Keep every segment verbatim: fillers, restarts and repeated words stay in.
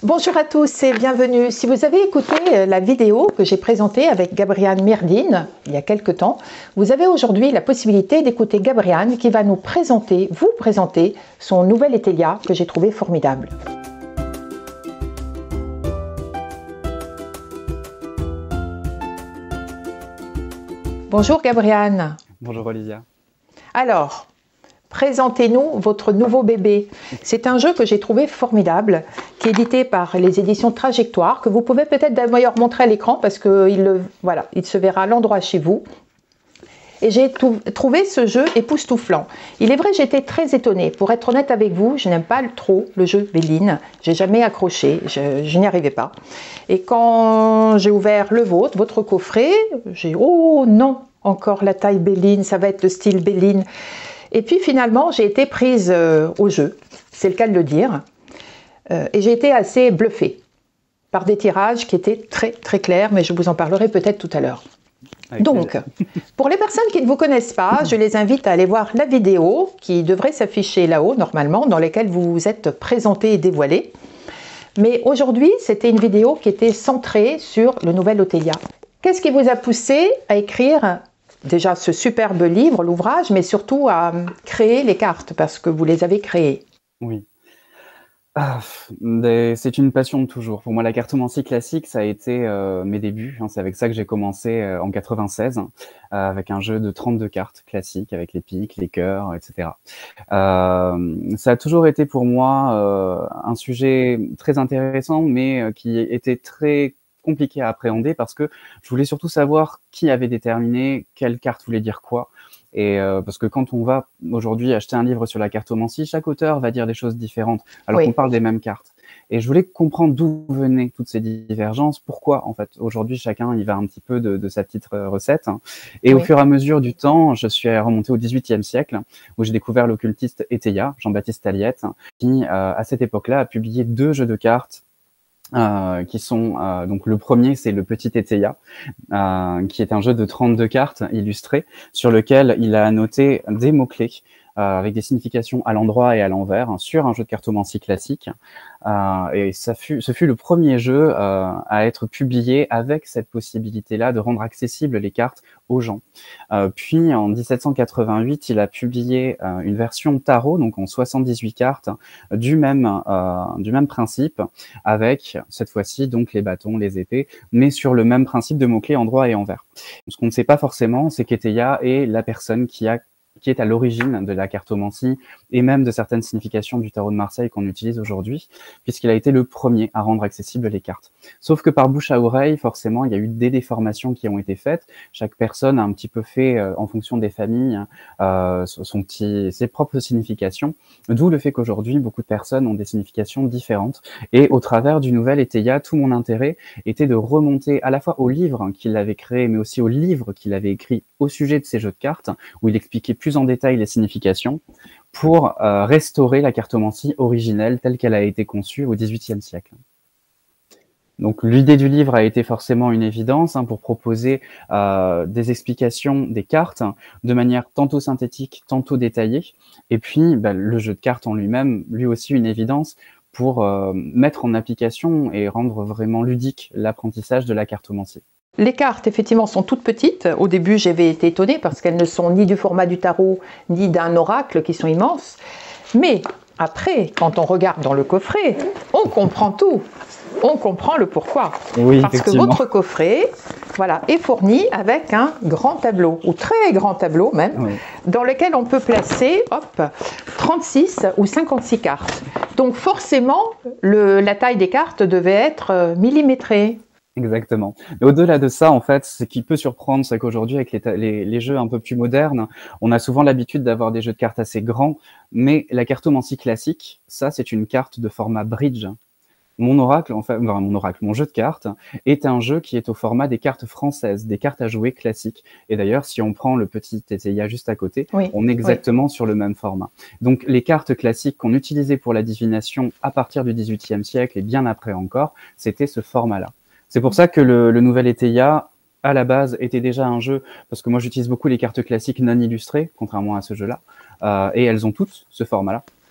Bonjour à tous et bienvenue. Si vous avez écouté la vidéo que j'ai présentée avec Gabriane Myrdine il y a quelques temps, vous avez aujourd'hui la possibilité d'écouter Gabriane qui va nous présenter, vous présenter son nouvel Etelia que j'ai trouvé formidable. Bonjour Gabriane. Bonjour Olivia. Alors, présentez-nous votre nouveau bébé. C'est un jeu que j'ai trouvé formidable, qui est édité par les éditions Trajectoire, que vous pouvez peut-être d'ailleurs montrer à l'écran parce qu'il voilà, il se verra à l'endroit chez vous. Et j'ai trouvé ce jeu époustouflant. Il est vrai, j'étais très étonnée. Pour être honnête avec vous, je n'aime pas trop le jeu Béline. J'ai jamais accroché, je, je n'y arrivais pas. Et quand j'ai ouvert le vôtre, votre coffret, j'ai dit « Oh non, encore la taille Béline, ça va être le style Béline ». Et puis finalement, j'ai été prise euh, au jeu, c'est le cas de le dire. Euh, et j'ai été assez bluffée par des tirages qui étaient très très clairs, mais je vous en parlerai peut-être tout à l'heure. Donc, pour les personnes qui ne vous connaissent pas, je les invite à aller voir la vidéo qui devrait s'afficher là-haut, normalement, dans laquelle vous vous êtes présenté et dévoilé. Mais aujourd'hui, c'était une vidéo qui était centrée sur le nouvel Etelia. Qu'est-ce qui vous a poussé à écrire déjà ce superbe livre, l'ouvrage, mais surtout à créer les cartes, parce que vous les avez créées? Oui. Ah, c'est une passion de toujours. Pour moi, la cartomancie classique, ça a été euh, mes débuts. Hein, c'est avec ça que j'ai commencé euh, en quatre-vingt-seize, euh, avec un jeu de trente-deux cartes classiques, avec les piques, les cœurs, et cetera. Euh, ça a toujours été pour moi euh, un sujet très intéressant, mais euh, qui était très compliqué à appréhender parce que je voulais surtout savoir qui avait déterminé quelle carte voulait dire quoi. Et euh, parce que quand on va aujourd'hui acheter un livre sur la cartomancie, chaque auteur va dire des choses différentes, alors oui. qu'on parle des mêmes cartes. Et je voulais comprendre d'où venaient toutes ces divergences, pourquoi en fait aujourd'hui chacun il va un petit peu de, de sa petite recette. Et oui. au fur et à mesure du temps, je suis remonté au dix-huitième siècle où j'ai découvert l'occultiste Etelia, Jean-Baptiste Aliette, qui euh, à cette époque-là a publié deux jeux de cartes. Euh, qui sont euh, donc le premier c'est le Petit Etelia euh, qui est un jeu de trente-deux cartes illustrées sur lequel il a annoté des mots-clés euh, avec des significations à l'endroit et à l'envers hein, sur un jeu de cartomancie classique euh, et ça fut, ce fut le premier jeu euh, à être publié avec cette possibilité-là de rendre accessibles les cartes aux gens. Euh, puis en dix-sept cent quatre-vingt-huit, il a publié euh, une version tarot, donc en soixante-dix-huit cartes, du même, euh, du même principe, avec cette fois-ci donc les bâtons, les épées, mais sur le même principe de mots-clés endroit et envers. Ce qu'on ne sait pas forcément, c'est qu'Etelia est la personne qui a qui est à l'origine de la cartomancie et même de certaines significations du tarot de Marseille qu'on utilise aujourd'hui, puisqu'il a été le premier à rendre accessibles les cartes. Sauf que par bouche à oreille, forcément, il y a eu des déformations qui ont été faites. Chaque personne a un petit peu fait, euh, en fonction des familles, euh, son petit, ses propres significations, d'où le fait qu'aujourd'hui, beaucoup de personnes ont des significations différentes. Et au travers du nouvel Etelia, tout mon intérêt était de remonter à la fois au livre qu'il avait créé, mais aussi au livre qu'il avait écrit au sujet de ces jeux de cartes, où il expliquait plus en détail les significations, pour euh, restaurer la cartomancie originelle telle qu'elle a été conçue au dix-huitième siècle. Donc l'idée du livre a été forcément une évidence hein, pour proposer euh, des explications des cartes de manière tantôt synthétique, tantôt détaillée, et puis bah, le jeu de cartes en lui-même, lui aussi une évidence pour euh, mettre en application et rendre vraiment ludique l'apprentissage de la cartomancie. Les cartes, effectivement, sont toutes petites. Au début, j'avais été étonnée parce qu'elles ne sont ni du format du tarot, ni d'un oracle, qui sont immenses. Mais après, quand on regarde dans le coffret, on comprend tout. On comprend le pourquoi. Oui, parce que votre coffret voilà, est fourni avec un grand tableau, ou très grand tableau même, oui. dans lequel on peut placer hop, trente-six ou cinquante-six cartes. Donc forcément, le, la taille des cartes devait être millimétrée. Exactement. Mais au-delà de ça, en fait, ce qui peut surprendre, c'est qu'aujourd'hui, avec les, les, les jeux un peu plus modernes, on a souvent l'habitude d'avoir des jeux de cartes assez grands, mais la cartomancie classique, ça, c'est une carte de format bridge. Mon oracle, enfin, mon oracle, mon jeu de cartes est un jeu qui est au format des cartes françaises, des cartes à jouer classiques. Et d'ailleurs, si on prend le petit Etelia juste à côté, oui, on est exactement oui. sur le même format. Donc, les cartes classiques qu'on utilisait pour la divination à partir du dix-huitième siècle et bien après encore, c'était ce format-là. C'est pour ça que le, le nouvel Etelia, à la base, était déjà un jeu, parce que moi j'utilise beaucoup les cartes classiques non illustrées, contrairement à ce jeu-là, euh, et elles ont toutes ce format-là.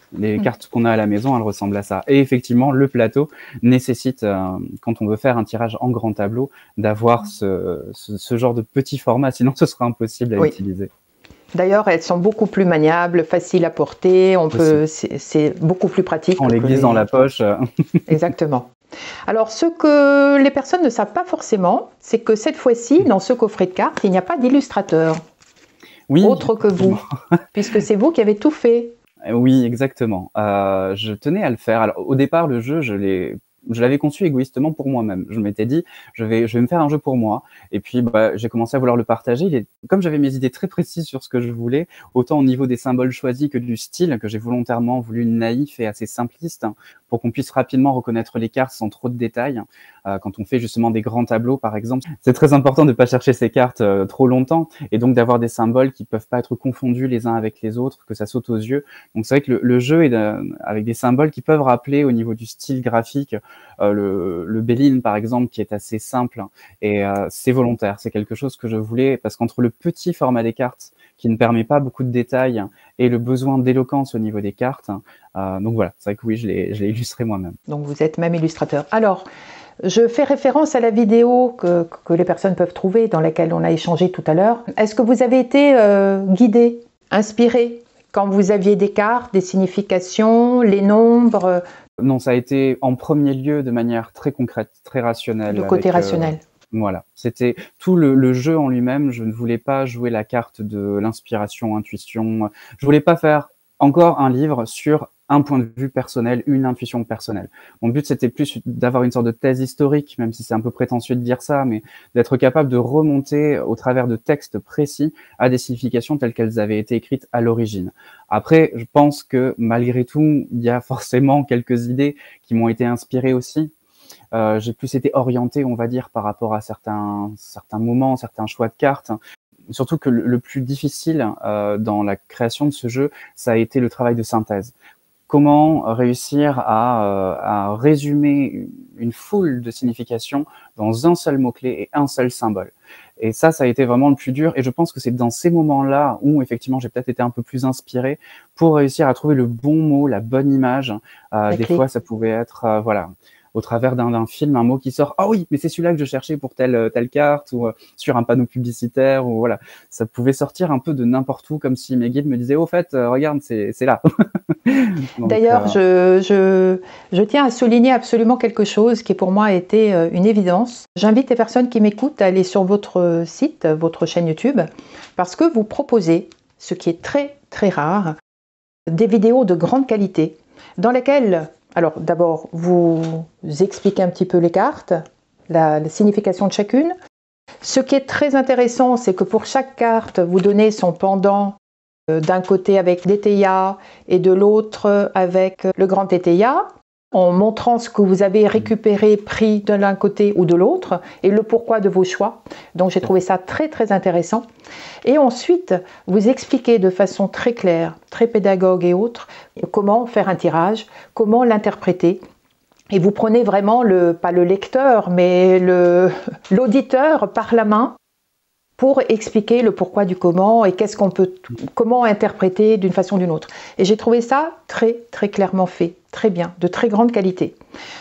Les Mmh. cartes qu'on a à la maison, elles ressemblent à ça. Et effectivement, le plateau nécessite, euh, quand on veut faire un tirage en grand tableau, d'avoir ce, ce, ce genre de petit format, sinon ce sera impossible à Oui. utiliser. D'ailleurs, elles sont beaucoup plus maniables, faciles à porter, on peut, c'est c'est beaucoup plus pratique. On les glisse les... dans la poche. Exactement. Alors, ce que les personnes ne savent pas forcément, c'est que cette fois-ci, dans ce coffret de cartes, il n'y a pas d'illustrateur, Oui, autre que vous, puisque c'est vous qui avez tout fait. oui, exactement. Euh, je tenais à le faire. Alors, au départ, le jeu, je l'ai, je l'avais conçu égoïstement pour moi-même. Je m'étais dit, je vais, je vais me faire un jeu pour moi. Et puis, bah, j'ai commencé à vouloir le partager. Il est, comme j'avais mes idées très précises sur ce que je voulais, autant au niveau des symboles choisis que du style, que j'ai volontairement voulu naïf et assez simpliste, hein, pour qu'on puisse rapidement reconnaître les cartes sans trop de détails. Euh, quand on fait justement des grands tableaux, par exemple, c'est très important de ne pas chercher ces cartes euh, trop longtemps et donc d'avoir des symboles qui peuvent pas être confondus les uns avec les autres, que ça saute aux yeux. Donc c'est vrai que le, le jeu est de, avec des symboles qui peuvent rappeler au niveau du style graphique euh, le, le Béline par exemple, qui est assez simple et euh, c'est volontaire. C'est quelque chose que je voulais parce qu'entre le petit format des cartes qui ne permet pas beaucoup de détails et le besoin d'éloquence au niveau des cartes, euh, donc voilà, c'est vrai que oui, je l'ai, je l'ai illustré moi-même. Donc, vous êtes même illustrateur. Alors, je fais référence à la vidéo que, que les personnes peuvent trouver, dans laquelle on a échangé tout à l'heure. Est-ce que vous avez été euh, guidé, inspiré, quand vous aviez des cartes, des significations, les nombres? Non, ça a été en premier lieu de manière très concrète, très rationnelle. Le côté avec, rationnel. Euh, voilà, c'était tout le, le jeu en lui-même. Je ne voulais pas jouer la carte de l'inspiration, intuition. Je voulais pas faire encore un livre sur un point de vue personnel, une intuition personnelle. Mon but, c'était plus d'avoir une sorte de thèse historique, même si c'est un peu prétentieux de dire ça, mais d'être capable de remonter au travers de textes précis à des significations telles qu'elles avaient été écrites à l'origine. Après, je pense que malgré tout, il y a forcément quelques idées qui m'ont été inspirées aussi. Euh, j'ai plus été orienté, on va dire, par rapport à certains, certains moments, certains choix de cartes. Surtout que le, le plus difficile euh, dans la création de ce jeu, ça a été le travail de synthèse. Comment réussir à, euh, à résumer une foule de significations dans un seul mot-clé et un seul symbole. Et ça, ça a été vraiment le plus dur. Et je pense que c'est dans ces moments-là où, effectivement, j'ai peut-être été un peu plus inspiré pour réussir à trouver le bon mot, la bonne image. Euh, des clé. fois, ça pouvait être, euh, voilà, au travers d'un, d'un film, un mot qui sort. Ah oui, mais c'est celui-là que je cherchais pour telle telle carte ou euh, sur un panneau publicitaire ou voilà. Ça pouvait sortir un peu de n'importe où, comme si mes guides me disaient, au fait, euh, regarde, c'est c'est là. D'ailleurs, euh... je, je, je tiens à souligner absolument quelque chose qui pour moi a été une évidence. J'invite les personnes qui m'écoutent à aller sur votre site, votre chaîne YouTube, parce que vous proposez, ce qui est très très rare, des vidéos de grande qualité dans lesquelles, alors d'abord, vous expliquez un petit peu les cartes, la, la signification de chacune. Ce qui est très intéressant, c'est que pour chaque carte, vous donnez son pendant, d'un côté avec l'Eteia et de l'autre avec le grand Eteia, en montrant ce que vous avez récupéré, pris de l'un côté ou de l'autre, et le pourquoi de vos choix. Donc j'ai trouvé ça très très intéressant. Et ensuite, vous expliquez de façon très claire, très pédagogue et autres, comment faire un tirage, comment l'interpréter. Et vous prenez vraiment, le, pas le lecteur, mais le, l'auditeur par la main, pour expliquer le pourquoi du comment et qu'est-ce qu'on peut, comment interpréter d'une façon ou d'une autre. Et j'ai trouvé ça très très clairement fait, très bien, de très grande qualité.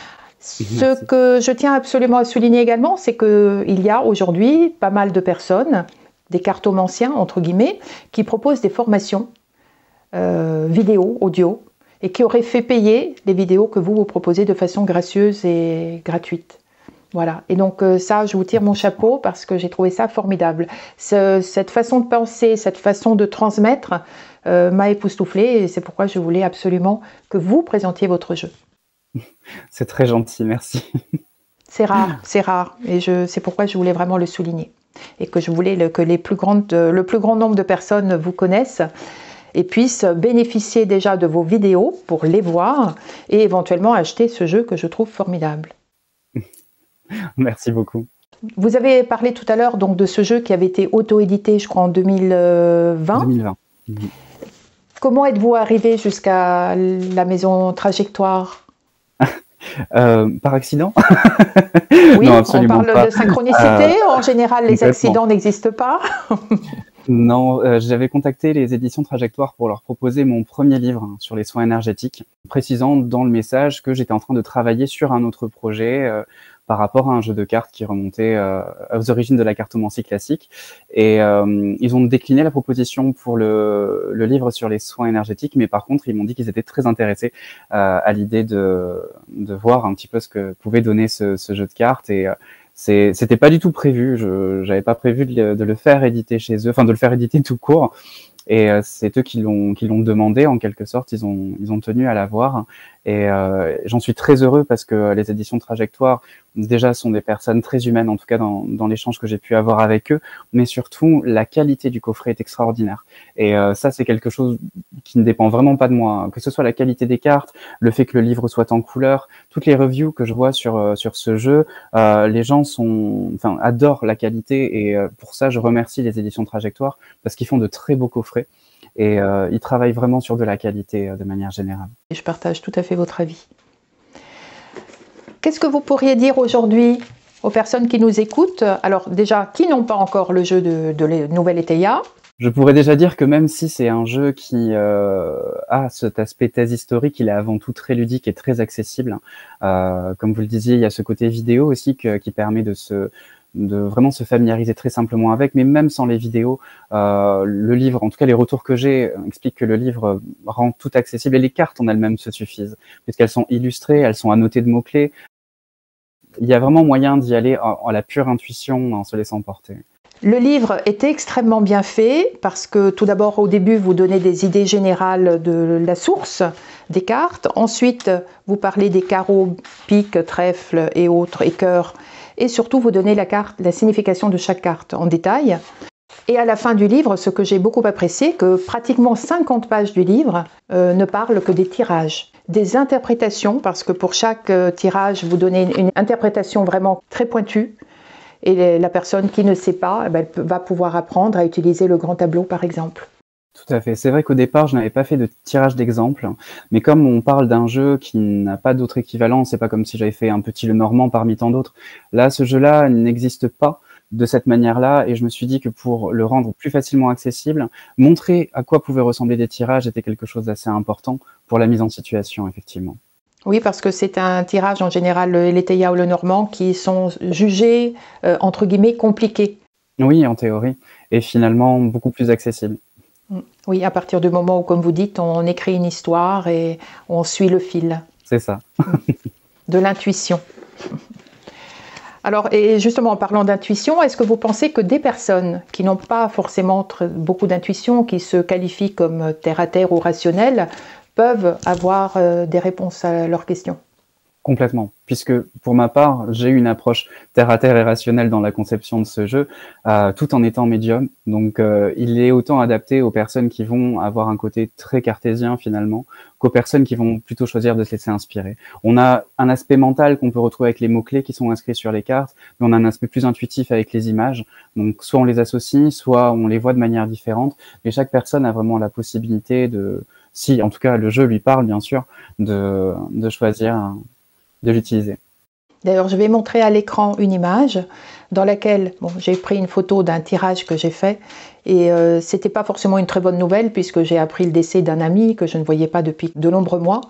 Ce Merci. Que je tiens absolument à souligner également, c'est qu'il y a aujourd'hui pas mal de personnes, des cartomanciens entre guillemets, qui proposent des formations euh, vidéo, audio, et qui auraient fait payer les vidéos que vous vous proposez de façon gracieuse et gratuite. Voilà, et donc euh, ça, je vous tire mon chapeau parce que j'ai trouvé ça formidable. Ce, cette façon de penser, cette façon de transmettre euh, m'a époustouflée et c'est pourquoi je voulais absolument que vous présentiez votre jeu. C'est très gentil, merci. C'est rare, c'est rare, et je, c'est pourquoi je voulais vraiment le souligner. Et que je voulais le, que les plus grandes, le plus grand nombre de personnes vous connaissent et puissent bénéficier déjà de vos vidéos pour les voir et éventuellement acheter ce jeu que je trouve formidable. Merci beaucoup. Vous avez parlé tout à l'heure donc de ce jeu qui avait été auto-édité, je crois, en deux mille vingt. deux mille vingt. Mmh. Comment êtes-vous arrivé jusqu'à la maison Trajectoire? euh, Par accident? Oui, non, on parle pas. de synchronicité. Euh, en général, les accidents n'existent pas. Non, euh, j'avais contacté les éditions Trajectoire pour leur proposer mon premier livre hein, sur les soins énergétiques, précisant dans le message que j'étais en train de travailler sur un autre projet euh, par rapport à un jeu de cartes qui remontait euh, aux origines de la cartomancie classique. Et euh, ils ont décliné la proposition pour le, le livre sur les soins énergétiques, mais par contre, ils m'ont dit qu'ils étaient très intéressés euh, à l'idée de, de voir un petit peu ce que pouvait donner ce, ce jeu de cartes. Et euh, c'est, c'était pas du tout prévu. Je, j'avais pas prévu de le, de le faire éditer chez eux, enfin de le faire éditer tout court. Et euh, c'est eux qui l'ont qui l'ont demandé en quelque sorte. Ils ont ils ont tenu à l'avoir. Et euh, j'en suis très heureux parce que les éditions Trajectoire déjà sont des personnes très humaines, en tout cas dans dans l'échange que j'ai pu avoir avec eux. Mais surtout, la qualité du coffret est extraordinaire. Et euh, ça, c'est quelque chose qui ne dépend vraiment pas de moi. Que ce soit la qualité des cartes, le fait que le livre soit en couleur, toutes les reviews que je vois sur sur ce jeu, euh, les gens sont, enfin, adorent la qualité. Et euh, pour ça, je remercie les éditions Trajectoire parce qu'ils font de très beaux coffrets. Et euh, ils travaillent vraiment sur de la qualité euh, de manière générale. Et je partage tout à fait votre avis. Qu'est-ce que vous pourriez dire aujourd'hui aux personnes qui nous écoutent? Alors déjà, qui n'ont pas encore le jeu de, de Nouvelle Éteilla? Je pourrais déjà dire que même si c'est un jeu qui euh, a cet aspect thèse historique, il est avant tout très ludique et très accessible. Euh, comme vous le disiez, il y a ce côté vidéo aussi que, qui permet de se de vraiment se familiariser très simplement avec, mais même sans les vidéos, euh, le livre, en tout cas les retours que j'ai, expliquent que le livre rend tout accessible et les cartes en elles-mêmes se suffisent, puisqu'elles sont illustrées, elles sont annotées de mots-clés. Il y a vraiment moyen d'y aller en, en la pure intuition, en se laissant porter. Le livre est extrêmement bien fait parce que tout d'abord au début vous donnez des idées générales de la source des cartes, ensuite vous parlez des carreaux, piques, trèfles et autres, et cœurs, et surtout vous donnez la, carte, la signification de chaque carte en détail. Et à la fin du livre, ce que j'ai beaucoup apprécié, que pratiquement cinquante pages du livre euh, ne parlent que des tirages, des interprétations, parce que pour chaque euh, tirage vous donnez une, une interprétation vraiment très pointue. Et la personne qui ne sait pas, eh ben, elle va pouvoir apprendre à utiliser le grand tableau, par exemple. Tout à fait. C'est vrai qu'au départ, je n'avais pas fait de tirage d'exemple, mais comme on parle d'un jeu qui n'a pas d'autre équivalent, c'est pas comme si j'avais fait un petit Lenormand parmi tant d'autres. Là, ce jeu-là n'existe pas de cette manière-là, et je me suis dit que pour le rendre plus facilement accessible, montrer à quoi pouvaient ressembler des tirages était quelque chose d'assez important pour la mise en situation, effectivement. Oui, parce que c'est un tirage en général, le Éteilla ou le Normand, qui sont jugés, euh, entre guillemets, compliqués. Oui, en théorie, et finalement beaucoup plus accessible. Oui, à partir du moment où, comme vous dites, on écrit une histoire et on suit le fil. C'est ça. De l'intuition. Alors, et justement, en parlant d'intuition, est-ce que vous pensez que des personnes qui n'ont pas forcément beaucoup d'intuition, qui se qualifient comme terre-à-terre ou rationnelles, peuvent avoir euh, des réponses à leurs questions? Complètement, puisque pour ma part, j'ai eu une approche terre-à-terre et rationnelle dans la conception de ce jeu, euh, tout en étant médium. Donc euh, il est autant adapté aux personnes qui vont avoir un côté très cartésien finalement, qu'aux personnes qui vont plutôt choisir de se laisser inspirer. On a un aspect mental qu'on peut retrouver avec les mots-clés qui sont inscrits sur les cartes, mais on a un aspect plus intuitif avec les images. Donc soit on les associe, soit on les voit de manière différente, mais chaque personne a vraiment la possibilité de, si en tout cas le jeu lui parle bien sûr, de, de choisir un, de l'utiliser. D'ailleurs, je vais montrer à l'écran une image dans laquelle bon, j'ai pris une photo d'un tirage que j'ai fait et euh, c'était pas forcément une très bonne nouvelle puisque j'ai appris le décès d'un ami que je ne voyais pas depuis de nombreux mois,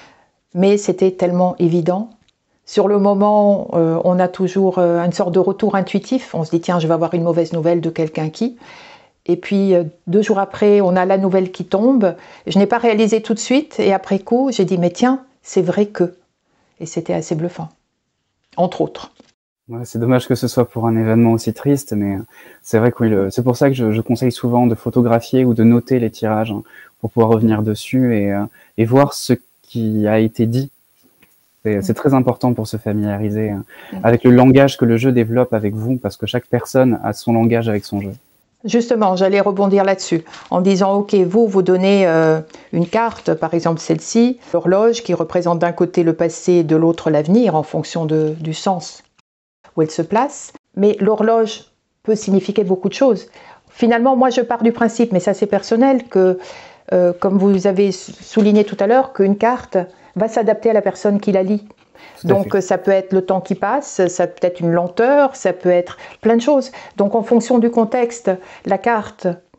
mais c'était tellement évident. Sur le moment, euh, on a toujours euh, une sorte de retour intuitif, on se dit tiens, je vais avoir une mauvaise nouvelle de quelqu'un qui... Et puis, euh, deux jours après, on a la nouvelle qui tombe. Je n'ai pas réalisé tout de suite et après coup, j'ai dit mais tiens, c'est vrai que... Et c'était assez bluffant, entre autres. Ouais, c'est dommage que ce soit pour un événement aussi triste, mais c'est vrai que oui, le... c'est pour ça que je, je conseille souvent de photographier ou de noter les tirages hein, pour pouvoir revenir dessus et, euh, et voir ce qui a été dit. C'est, c'est très important pour se familiariser hein, avec le langage que le jeu développe avec vous, parce que chaque personne a son langage avec son jeu. Justement, j'allais rebondir là-dessus, en disant, ok, vous, vous donnez euh, une carte, par exemple celle-ci, l'horloge qui représente d'un côté le passé et de l'autre l'avenir, en fonction de, du sens où elle se place. Mais l'horloge peut signifier beaucoup de choses. Finalement, moi, je pars du principe, mais ça c'est personnel, que, euh, comme vous avez souligné tout à l'heure, qu'une carte va s'adapter à la personne qui la lit. Donc ça peut être le temps qui passe, ça peut être une lenteur, ça peut être plein de choses. Donc en fonction du contexte, la carte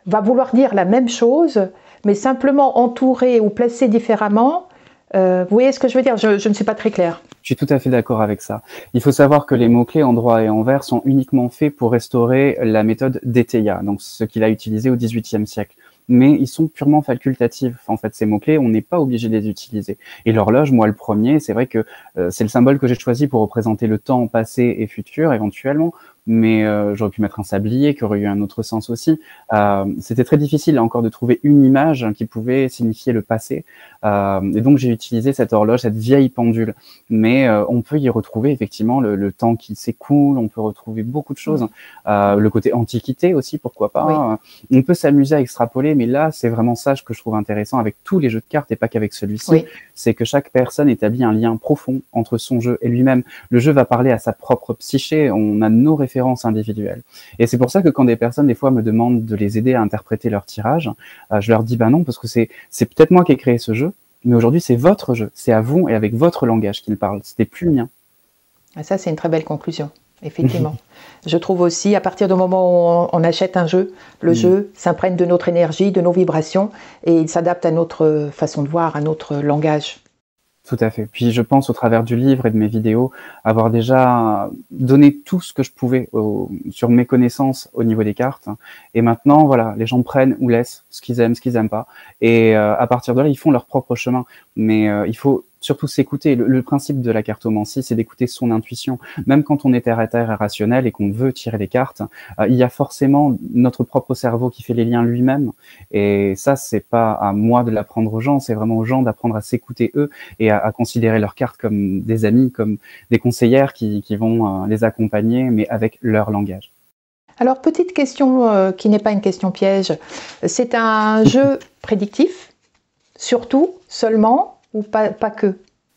va vouloir dire la même chose, mais simplement entouré ou placé différemment. Euh, vous voyez ce que je veux dire? je, je ne suis pas très claire. Je suis tout à fait d'accord avec ça. Il faut savoir que les mots-clés endroit et envers sont uniquement faits pour restaurer la méthode d'Eteia, donc ce qu'il a utilisé au dix-huitième siècle. Mais ils sont purement facultatifs. En fait, ces mots-clés, on n'est pas obligé de les utiliser. Et l'horloge, moi le premier, c'est vrai que euh, c'est le symbole que j'ai choisi pour représenter le temps passé et futur, éventuellement. Mais euh, j'aurais pu mettre un sablier qui aurait eu un autre sens aussi. Euh, C'était très difficile là encore de trouver une image qui pouvait signifier le passé. Euh, et donc j'ai utilisé cette horloge, cette vieille pendule. Mais euh, on peut y retrouver effectivement le, le temps qui s'écoule, on peut retrouver beaucoup de choses. Euh, le côté antiquité aussi, pourquoi pas. Oui. On peut s'amuser à extrapoler, mais là c'est vraiment ça que je trouve intéressant avec tous les jeux de cartes et pas qu'avec celui-ci. Oui. C'est que chaque personne établit un lien profond entre son jeu et lui-même. Le jeu va parler à sa propre psyché, on a nos références individuelles. Et c'est pour ça que quand des personnes, des fois, me demandent de les aider à interpréter leur tirage, euh, je leur dis, bah non, parce que c'est c'est peut-être moi qui ai créé ce jeu, mais aujourd'hui, c'est votre jeu. C'est à vous et avec votre langage qu'il parle. C'était plus le mien. Ah, ça, c'est une très belle conclusion. Effectivement. Je trouve aussi, à partir du moment où on, on achète un jeu, le mmh. jeu s'imprègne de notre énergie, de nos vibrations, et il s'adapte à notre façon de voir, à notre langage. Tout à fait. Puis je pense, au travers du livre et de mes vidéos, avoir déjà donné tout ce que je pouvais au, sur mes connaissances au niveau des cartes. Et maintenant, voilà, les gens prennent ou laissent ce qu'ils aiment, ce qu'ils aiment pas. Et euh, à partir de là, ils font leur propre chemin. Mais euh, il faut surtout s'écouter. Le, le principe de la cartomancie, c'est d'écouter son intuition. Même quand on est terre à terre et rationnel et qu'on veut tirer des cartes, euh, il y a forcément notre propre cerveau qui fait les liens lui-même. Et ça, c'est pas à moi de l'apprendre aux gens, c'est vraiment aux gens d'apprendre à s'écouter eux et à, à considérer leurs cartes comme des amis, comme des conseillères qui, qui vont euh, les accompagner, mais avec leur langage. Alors, petite question euh, qui n'est pas une question piège. C'est un jeu prédictif, surtout, seulement, ou pas, pas que?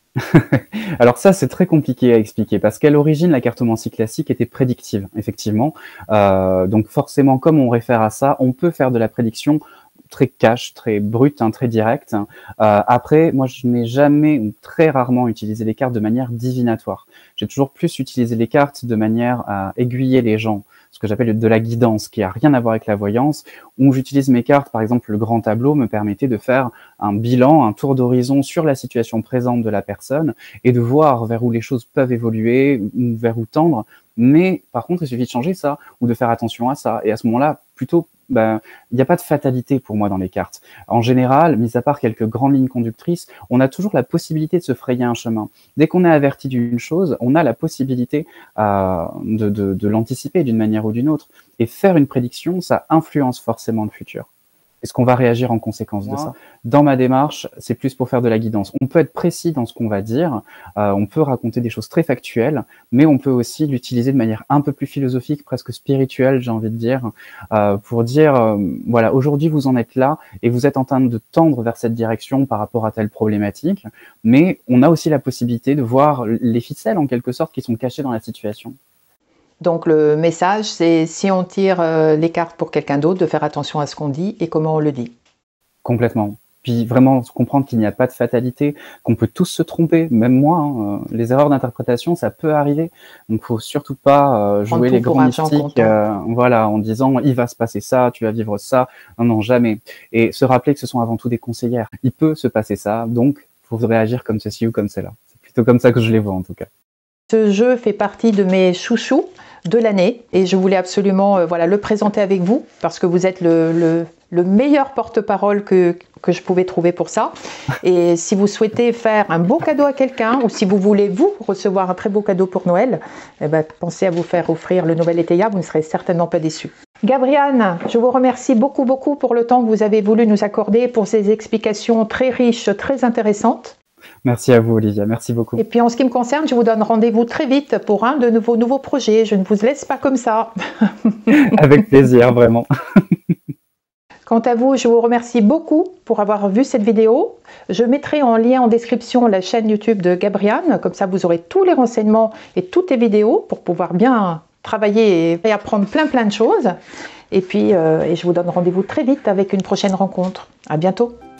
Alors ça, c'est très compliqué à expliquer parce qu'à l'origine, la cartomancie classique était prédictive, effectivement. Euh, donc forcément, comme on réfère à ça, on peut faire de la prédiction très cash, très brute, hein, très directe. Euh, après, moi, je n'ai jamais ou très rarement utilisé les cartes de manière divinatoire. J'ai toujours plus utilisé les cartes de manière à aiguiller les gens, ce que j'appelle de la guidance, qui a rien à voir avec la voyance, où j'utilise mes cartes, par exemple, le grand tableau me permettait de faire un bilan, un tour d'horizon sur la situation présente de la personne et de voir vers où les choses peuvent évoluer, ou vers où tendre. Mais par contre, il suffit de changer ça ou de faire attention à ça. Et à ce moment-là, plutôt, ben, il n'y a pas de fatalité pour moi dans les cartes. En général, mis à part quelques grandes lignes conductrices, on a toujours la possibilité de se frayer un chemin. Dès qu'on est averti d'une chose, on a la possibilité euh, de, de, de l'anticiper d'une manière ou d'une autre. Et faire une prédiction, ça influence forcément le futur. Est-ce qu'on va réagir en conséquence de ça? Dans ma démarche, c'est plus pour faire de la guidance. On peut être précis dans ce qu'on va dire, euh, on peut raconter des choses très factuelles, mais on peut aussi l'utiliser de manière un peu plus philosophique, presque spirituelle, j'ai envie de dire, euh, pour dire, euh, voilà, aujourd'hui vous en êtes là et vous êtes en train de tendre vers cette direction par rapport à telle problématique, mais on a aussi la possibilité de voir les ficelles, en quelque sorte, qui sont cachées dans la situation. Donc le message, c'est si on tire euh, les cartes pour quelqu'un d'autre, de faire attention à ce qu'on dit et comment on le dit. Complètement. Puis vraiment comprendre qu'il n'y a pas de fatalité, qu'on peut tous se tromper, même moi. Hein, les erreurs d'interprétation, ça peut arriver. Donc faut surtout pas euh, jouer les grands mystiques, euh, voilà, en disant il va se passer ça, tu vas vivre ça. Non, non, jamais. Et se rappeler que ce sont avant tout des conseillères. Il peut se passer ça, donc faut réagir comme ceci ou comme cela. C'est plutôt comme ça que je les vois en tout cas. Ce jeu fait partie de mes chouchous de l'année et je voulais absolument euh, voilà, le présenter avec vous parce que vous êtes le, le, le meilleur porte-parole que, que je pouvais trouver pour ça. Et si vous souhaitez faire un beau cadeau à quelqu'un ou si vous voulez vous recevoir un très beau cadeau pour Noël, eh ben, pensez à vous faire offrir le nouvel Eteia, vous ne serez certainement pas déçus. Gabriane, je vous remercie beaucoup beaucoup pour le temps que vous avez voulu nous accorder, pour ces explications très riches, très intéressantes. Merci à vous, Olivia. Merci beaucoup. Et puis, en ce qui me concerne, je vous donne rendez-vous très vite pour un de vos nouveaux projets. Je ne vous laisse pas comme ça. Avec plaisir, vraiment. Quant à vous, je vous remercie beaucoup pour avoir vu cette vidéo. Je mettrai en lien en description la chaîne YouTube de Gabriane. Comme ça, vous aurez tous les renseignements et toutes les vidéos pour pouvoir bien travailler et apprendre plein plein de choses. Et puis, euh, et je vous donne rendez-vous très vite avec une prochaine rencontre. À bientôt.